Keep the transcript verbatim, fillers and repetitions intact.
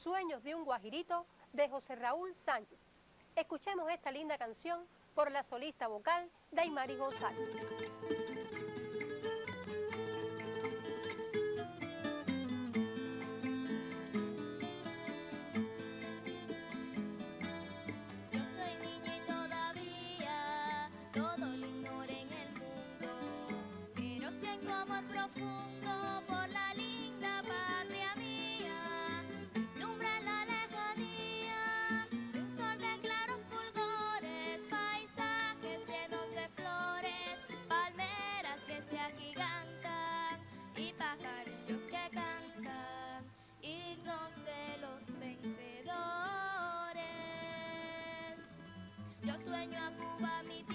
Sueños de un Guajirito de José Raúl Sánchez. Escuchemos esta linda canción por la solista vocal Daimari González. Profundo por la linda patria mía, vislumbra en la lejanía un sol de claros fulgores, paisajes llenos de flores, palmeras que se agigantan y pajarillos que cantan, himnos de los vencedores. Yo sueño a Cuba, mi